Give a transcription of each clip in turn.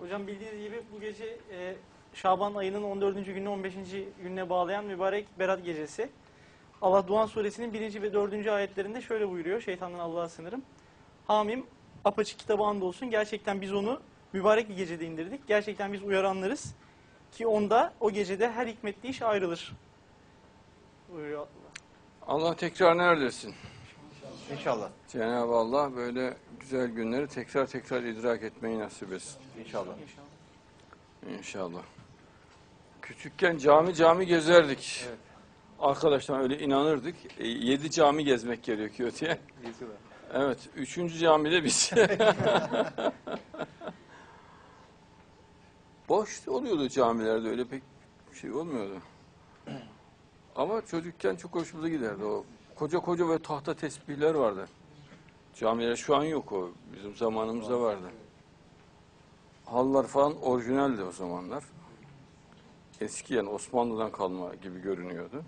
Hocam bildiğiniz gibi bu gece Şaban ayının 14. gününe 15. gününe bağlayan mübarek Berat gecesi. Allah Duhan suresinin 1. ve 4. ayetlerinde şöyle buyuruyor. Şeytandan Allah'a sığınırım. Hamim apaçık kitabı andolsun. Gerçekten biz onu mübarek bir gecede indirdik. Gerçekten biz uyaranlarız. Ki onda o gecede her hikmetli iş ayrılır. Buyuruyor Allah. Allah tekrarını erdirsin. İnşallah. Cenab-ı Allah böyle güzel günleri tekrar tekrar idrak etmeyi nasip etsin. İnşallah. İnşallah. Küçükken cami gezerdik. Evet. Arkadaşlar öyle inanırdık. 7 cami gezmek gerekiyor diye. Evet. 3. camide biz. Boş oluyordu camilerde, öyle pek şey olmuyordu. Ama çocukken çok hoşumuza giderdi o. Koca koca böyle tahta tesbihler vardı. Camiler şu an yok o. Bizim zamanımızda vardı. Halılar falan orijinaldi o zamanlar. Eski, yani Osmanlı'dan kalma gibi görünüyordu.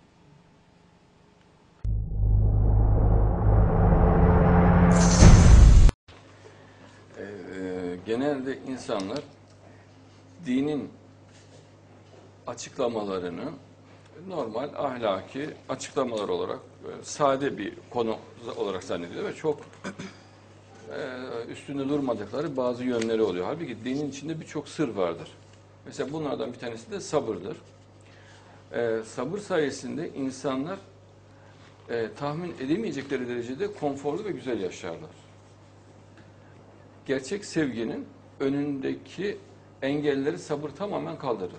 Genelde insanlar dinin açıklamalarını normal ahlaki açıklamalar olarak sade bir konu olarak zannediyor ve çok üstünde durmadıkları bazı yönleri oluyor. Halbuki dinin içinde birçok sır vardır. Mesela bunlardan bir tanesi de sabırdır. Sabır sayesinde insanlar tahmin edemeyecekleri derecede konforlu ve güzel yaşarlar. Gerçek sevginin önündeki engelleri sabır tamamen kaldırır.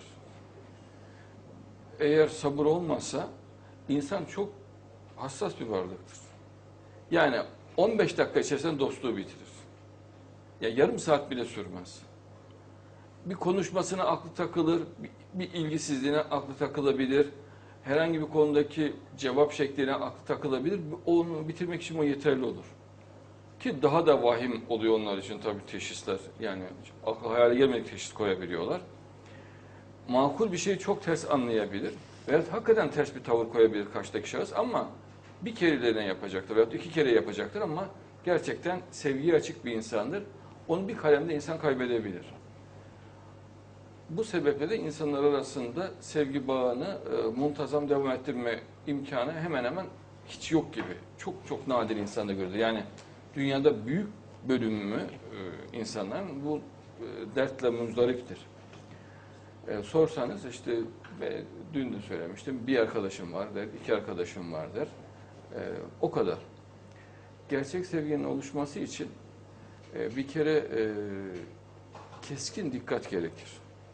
Eğer sabır olmazsa insan çok hassas bir varlıktır. Yani 15 dakika içerisinde dostluğu bitirir. Ya yarım saat bile sürmez. Bir konuşmasına aklı takılır, bir ilgisizliğine aklı takılabilir. Herhangi bir konudaki cevap şekline aklı takılabilir. Onu bitirmek için o yeterli olur. Ki daha da vahim oluyor onlar için tabii teşhisler. Yani akıl hayale gelmedik teşhis koyabiliyorlar. Makul bir şeyi çok ters anlayabilir. Veyahut hakikaten ters bir tavır koyabilir karşıdaki şahıs ama bir kereliğine yapacaktır veyahut 2 kere yapacaktır ama gerçekten sevgiye açık bir insandır. Onu bir kalemde insan kaybedebilir. Bu sebeple de insanlar arasında sevgi bağını muntazam devam ettirme imkanı hemen hemen hiç yok gibi. Çok çok nadir insanda görülür. Yani dünyada büyük bölümü insanların bu dertle muzdariptir. Sorsanız işte dün de söylemiştim, bir arkadaşım var der, 2 arkadaşım var der. O kadar. Gerçek sevginin oluşması için bir kere keskin dikkat gerekir.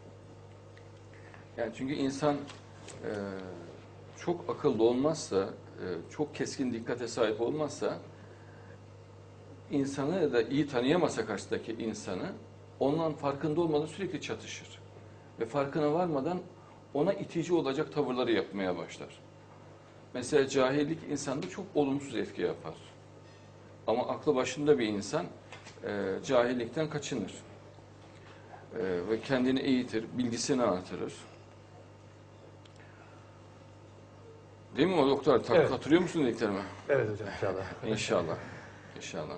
Yani çünkü insan çok akıllı olmazsa, çok keskin dikkate sahip olmazsa, insanı ya da iyi tanıyamasa karşıdaki insanı, ondan farkında olmadan sürekli çatışır. Ve farkına varmadan ona itici olacak tavırları yapmaya başlar. Mesela cahillik insanda çok olumsuz etki yapar. Ama aklı başında bir insan cahillikten kaçınır. Ve kendini eğitir, bilgisini artırır. Değil mi o doktor? Evet. Hatırlıyor musun dediklerimi? Evet hocam inşallah. İnşallah. İnşallah.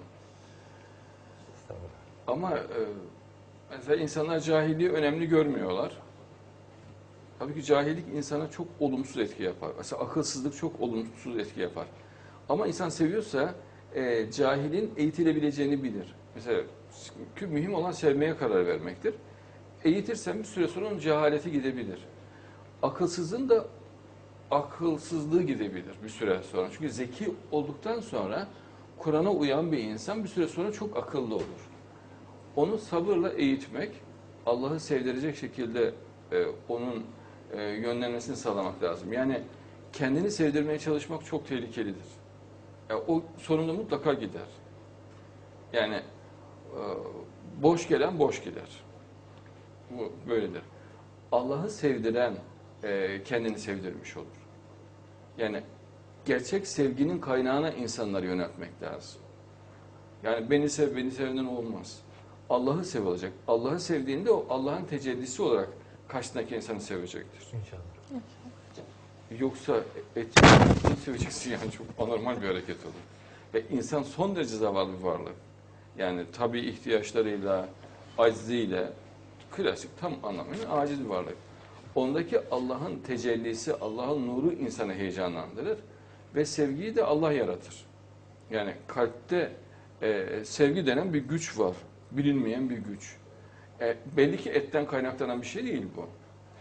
Ama mesela insanlar cahilliği önemli görmüyorlar. Tabii ki cahillik insana çok olumsuz etki yapar. Mesela akılsızlık çok olumsuz etki yapar. Ama insan seviyorsa cahilin eğitilebileceğini bilir. Mesela mühim olan sevmeye karar vermektir. Eğitirsen bir süre sonra onun cehaleti gidebilir. Akılsızın da akılsızlığı gidebilir bir süre sonra. Çünkü zeki olduktan sonra Kur'an'a uyan bir insan bir süre sonra çok akıllı olur. Onu sabırla eğitmek, Allah'ı sevdirecek şekilde onun yönlenmesini sağlamak lazım. Yani kendini sevdirmeye çalışmak çok tehlikelidir. O sonunda mutlaka gider. Yani boş gelen boş gider. Bu böyledir. Allah'ı sevdiren kendini sevdirmiş olur. Yani gerçek sevginin kaynağına insanları yöneltmek lazım. Yani beni sev, beni sevenden olmaz. Allah'ı sev olacak. Allah'ı sevdiğinde o Allah'ın tecellisi olarak karşısındaki insanı sevecektir. İnşallah. Yoksa etini seveceksin, yani çok anormal bir hareket olur. Ve insan son derece zavallı bir varlık. Yani tabii ihtiyaçlarıyla, acziyle, klasik tam anlamıyla aciz bir varlık. Ondaki Allah'ın tecellisi, Allah'ın nuru insanı heyecanlandırır ve sevgiyi de Allah yaratır. Yani kalpte sevgi denen bir güç var, bilinmeyen bir güç. Belli ki etten kaynaklanan bir şey değil bu.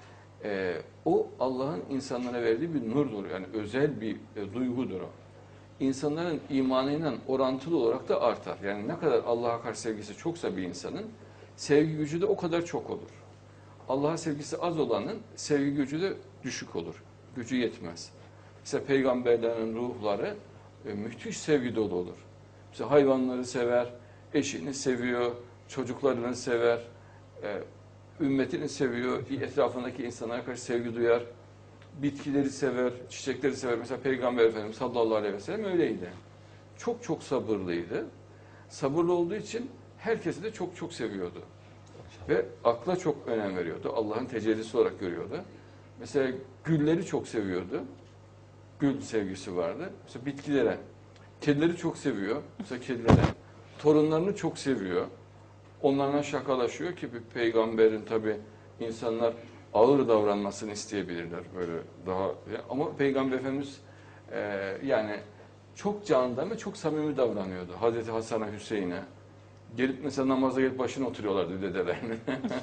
O Allah'ın insanlara verdiği bir nurdur, yani özel bir duygudur o. İnsanların imanıyla orantılı olarak da artar. Yani ne kadar Allah'a karşı sevgisi çoksa bir insanın, sevgi gücü de o kadar çok olur. Allah'a sevgisi az olanın sevgi gücü de düşük olur. Gücü yetmez. Mesela peygamberlerin ruhları müthiş sevgi dolu olur. Mesela hayvanları sever, eşini seviyor, çocuklarını sever, ümmetini seviyor, etrafındaki insanlara karşı sevgi duyar, bitkileri sever, çiçekleri sever. Mesela Peygamber Efendimiz sallallahu aleyhi ve sellem öyleydi. Çok çok sabırlıydı. Sabırlı olduğu için herkesi de çok çok seviyordu. Ve akla çok önem veriyordu. Allah'ın tecellisi olarak görüyordu. Mesela gülleri çok seviyordu. Gül sevgisi vardı. Mesela bitkilere. Kedileri çok seviyor. Mesela kedilere. Torunlarını çok seviyor. Onlarla şakalaşıyor ki bir peygamberin tabi insanlar ağır davranmasını isteyebilirler. Böyle daha ama Peygamber Efendimiz yani çok candan ve çok samimi davranıyordu. Hazreti Hasan'a, Hüseyin'e. Gelip mesela namaza gelip başına oturuyorlardı dedelerinin.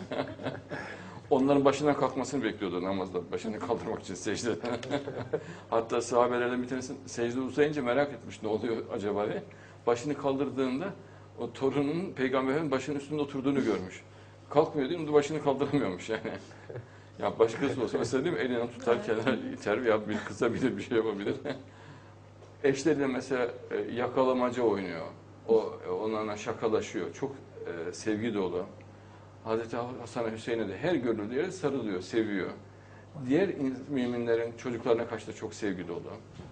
Onların başından kalkmasını bekliyordu namazda. Başını kaldırmak için secdeden. Hatta sahabelerden bir tanesi secde uzayınca merak etmiş ne oluyor acaba diye. Başını kaldırdığında o torununun Peygamber Efendimiz başının üstünde oturduğunu görmüş. Kalkmıyor değil mi? Başını kaldıramıyormuş yani. Ya başkası olsa mesela değil mi? Elinden tutar kenara iter veya bir kızabilir, bir şey yapabilir. Eşleriyle mesela yakalamaca oynuyor. Onlarla şakalaşıyor. Çok sevgi dolu. Hazreti Hasan Hüseyin'e de her görüldüğü yere sarılıyor, seviyor. Diğer müminlerin çocuklarına karşı da çok sevgi dolu.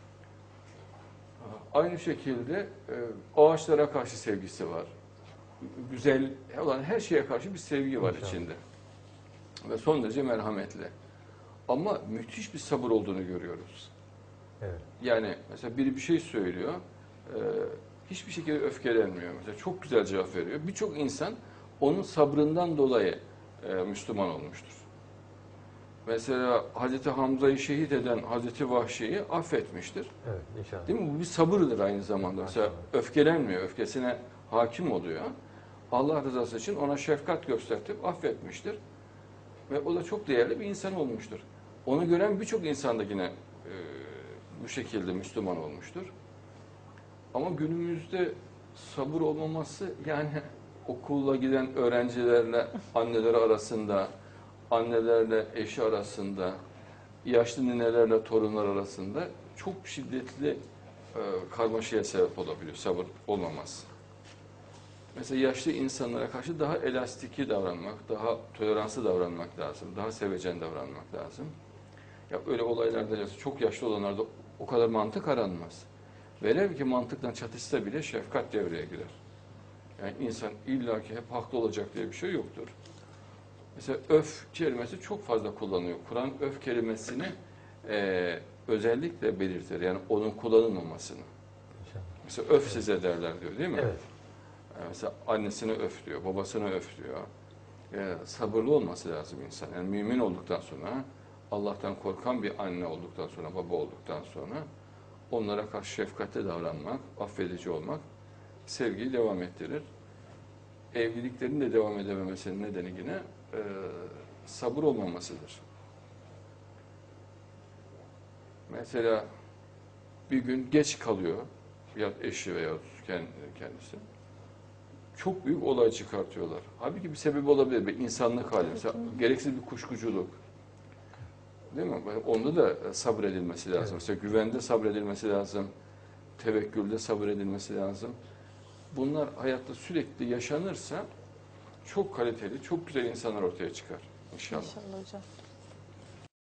Aynı şekilde ağaçlara karşı sevgisi var. Güzel olan her şeye karşı bir sevgi var içinde. Ve son derece merhametli. Ama müthiş bir sabır olduğunu görüyoruz. Evet. Yani mesela biri bir şey söylüyor, hiçbir şekilde öfkelenmiyor. Mesela çok güzel cevap veriyor. Birçok insan onun sabrından dolayı Müslüman olmuştur. Mesela Hazreti Hamza'yı şehit eden Hazreti Vahşi'yi affetmiştir. Evet, inşallah. Değil mi? Bu bir sabırdır aynı zamanda. Mesela öfkelenmiyor, öfkesine hakim oluyor. Allah rızası için ona şefkat gösterip affetmiştir. Ve o da çok değerli bir insan olmuştur. Onu gören birçok insan da yine bu şekilde Müslüman olmuştur. Ama günümüzde sabır olmaması, yani okula giden öğrencilerle anneleri arasında, annelerle eşi arasında, yaşlı ninelerle torunlar arasında çok şiddetli karmaşaya sebep olabiliyor sabır olmaması. Mesela yaşlı insanlara karşı daha elastiki davranmak, daha toleranslı davranmak lazım, daha sevecen davranmak lazım. Ya öyle olaylarda çok yaşlı olanlarda o kadar mantık aranmaz. Velev ki mantıkla çatışsa bile şefkat devreye girer. Yani insan illaki hep haklı olacak diye bir şey yoktur. Mesela öf kelimesi çok fazla kullanılıyor. Kur'an öf kelimesini özellikle belirtir. Yani onun kullanılmamasını. İnşallah. Mesela öf size derler diyor değil mi? Evet. Mesela annesine öf diyor, babasına öf diyor. Sabırlı olması lazım insan. Yani mümin olduktan sonra, Allah'tan korkan bir anne olduktan sonra, baba olduktan sonra onlara karşı şefkatli davranmak, affedici olmak sevgiyi devam ettirir. Evliliklerin de devam edememesinin nedeni yine sabır olmamasıdır. Mesela bir gün geç kalıyor ya eşi veya kendisi. Çok büyük olay çıkartıyorlar. Halbuki bir sebebi olabilir. Bir insanlık hali. Mesela gereksiz bir kuşkuculuk. Değil mi? Onda da sabredilmesi lazım. Evet. Mesela güvende sabredilmesi lazım. Tevekkülde sabredilmesi lazım. Bunlar hayatta sürekli yaşanırsa çok kaliteli, çok güzel insanlar ortaya çıkar. İnşallah. İnşallah hocam.